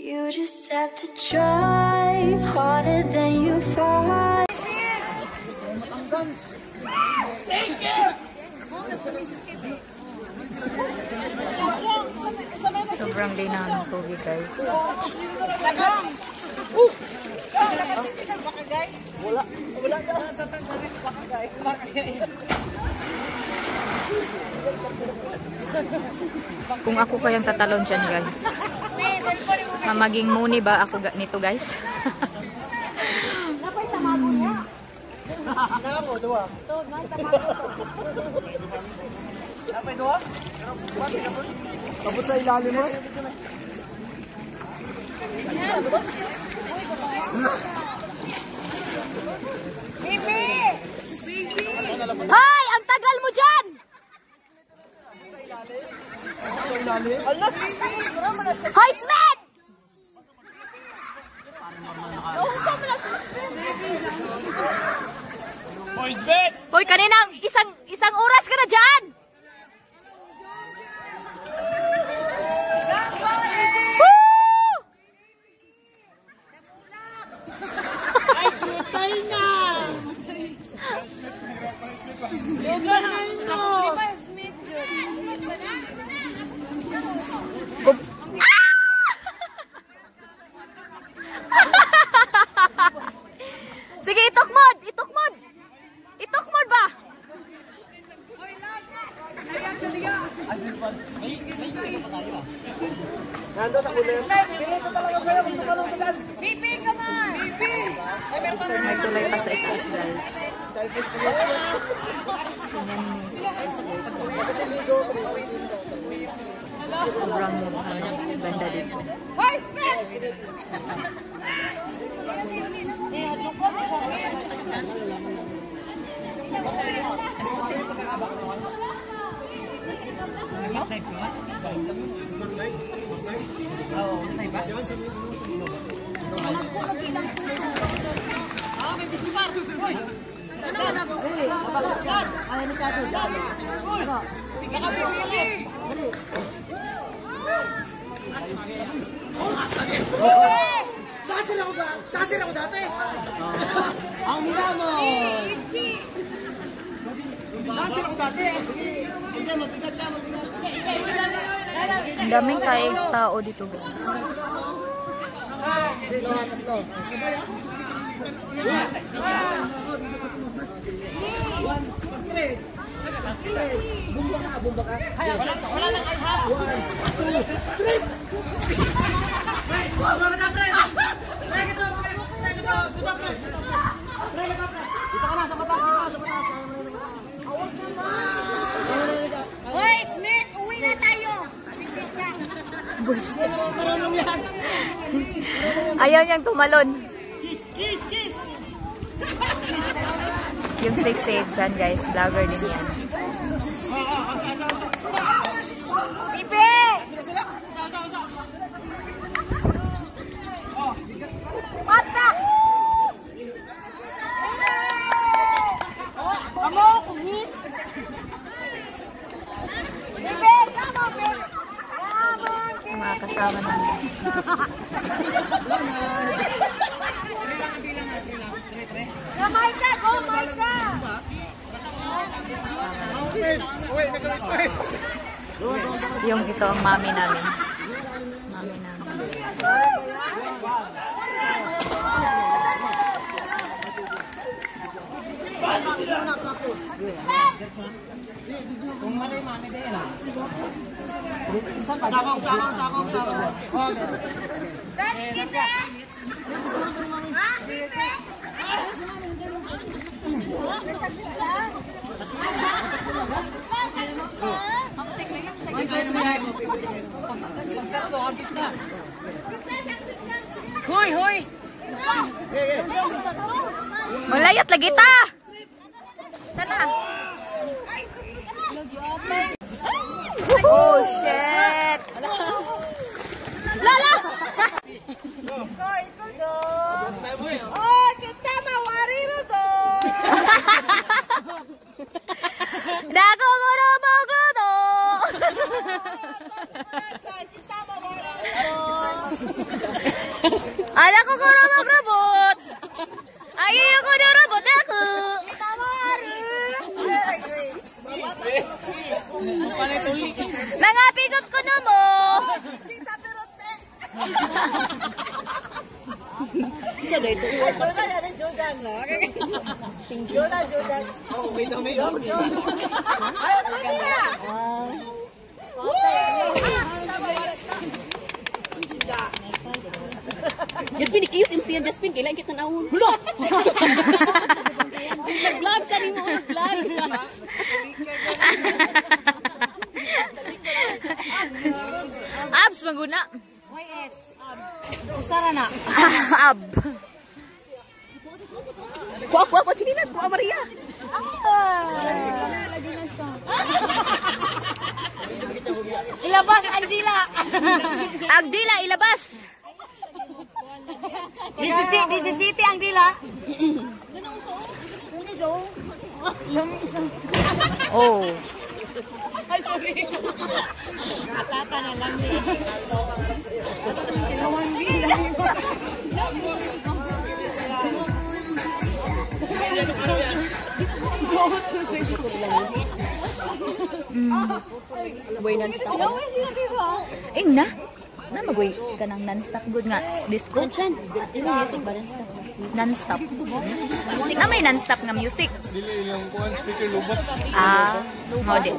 You just have to try harder than you fight. Sobrang linaw ng tubig, guys. Kung ako kayang tatalon dyan, guys. Maging muni ba ako nito, guys? Kapot sa ilalim mo? Bibi! Hay! Ang tagal mo dyan! Hoy, Smith! Hoy, Smith! Hoy, kaninang isang oras ka na dyan! Ay, jutay na! Jutay na ino! Sige, itukmod! Itukmod! Itukmod ba? Nando sa kulit. Pili ko talaga sa'yo kung nakalong ka dyan. Pipi, come on! Pipi! May tulay pa sa ikas, guys. Sobrang ganda dito. Hoy, Smith! Tasir ako dati! Ang mula mo! Tasir ako dati! Hindi, mabigat ka, mabigat. Ang daming tao dito, guys. Tatlo. Bumba ka, bumba ka. Wala nang alha. 1, 2, 3. Wala na, pre. Dito ka na, sa mata. Hoy, Smith! Uwi na tayo! Ayaw niyang tumalon. Kiss, kiss. Yung safe dyan, guys. Vlogger din yan. Pipi! Mata! Amo, kumit! Pipi! Come on, Pipi! Mga kasama namin. Gamay ka! Gamay ka! Yung ito ang mami namin. Mami namin. Kung malay mami din ah. Sakong. Let's get it! Ha? Pipi! Hoy, hoy! Malayat lagi ta! Sana! Oh, shit! Lala! Oh, kita mawari ro to! Dago guru baglo to! Kita mawari ro! Ala ko na magrabot. Ayaw ko na rabot ako. Nangapigot ko na mo. Jasmine, ikiyos impian Jasmine, kailan kita naon. Hulo! Nag-vlog ka rin mo, nag-vlog. Abs maguna. YS. Usara na. Ab. Kuha, chinilas, kuha Maria. Ilabas, Angela. Agdila ilabas. Disisiti, Angela. Oh. Ay, sorry. Katata na lang eh. Boy non-stop. Na? Na magoy ka ng non-stop good nga disco? Chan, ini music ba non-stop? Non-stop. Na may non-stop nga music. Dili yung kuan speaker lubot. Ah, ngode.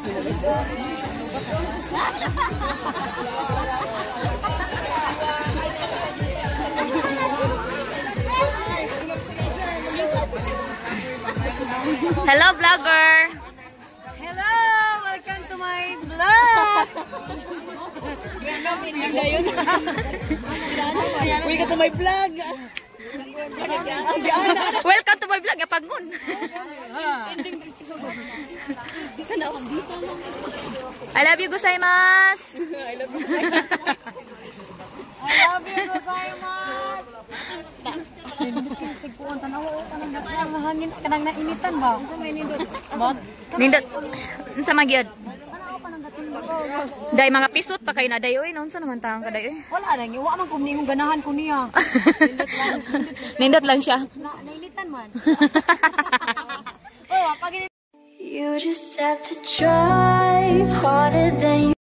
Hello vlogger. Hello! Welcome to my vlog! Welcome to my vlog! Welcome to my vlog Yapagun. I love you gozaimasu. I love you, gozaimasu! Kanang nainitan ba? Nindot sa magyod. Day mga pisot pa kay na day oy noon sa naman taong ka day oy. Wala na, wa man kung ningong ganahan ko niya. Nindot lang siya. Nainitan man. You just have to try harder than you